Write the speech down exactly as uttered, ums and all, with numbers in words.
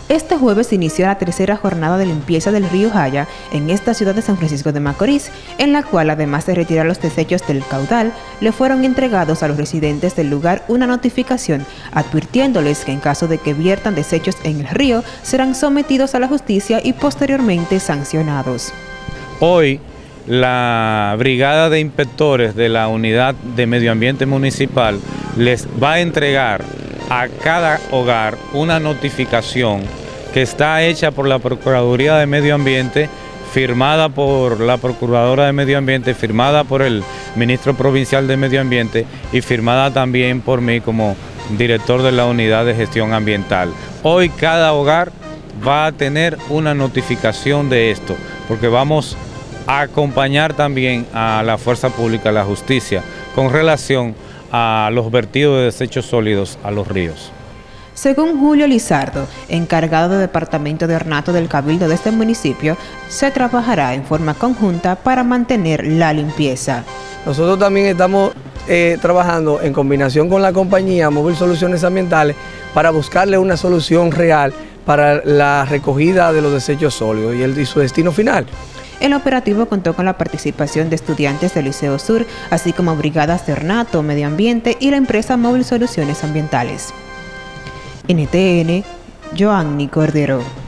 Este jueves inició la tercera jornada de limpieza del río Jaya en esta ciudad de San Francisco de Macorís, en la cual, además de retirar los desechos del caudal, le fueron entregados a los residentes del lugar una notificación advirtiéndoles que en caso de que viertan desechos en el río, serán sometidos a la justicia y posteriormente sancionados. Hoy, la Brigada de Inspectores de la Unidad de Medio Ambiente Municipal les va a entregar a cada hogar una notificación que está hecha por la Procuraduría de Medio Ambiente, firmada por la Procuradora de Medio Ambiente, firmada por el Ministro Provincial de Medio Ambiente y firmada también por mí como director de la Unidad de Gestión Ambiental. Hoy cada hogar va a tener una notificación de esto, porque vamos a acompañar también a la fuerza pública, a la justicia, con relación a los vertidos de desechos sólidos a los ríos. Según Julio Lizardo, encargado del Departamento de Ornato del Cabildo de este municipio, se trabajará en forma conjunta para mantener la limpieza. Nosotros también estamos eh, trabajando en combinación con la compañía Móvil Soluciones Ambientales para buscarle una solución real para la recogida de los desechos sólidos y, el, y su destino final. El operativo contó con la participación de estudiantes del Liceo Sur, así como brigadas de Ornato, Medio Ambiente y la empresa Móvil Soluciones Ambientales. N T N, Joanny Cordero.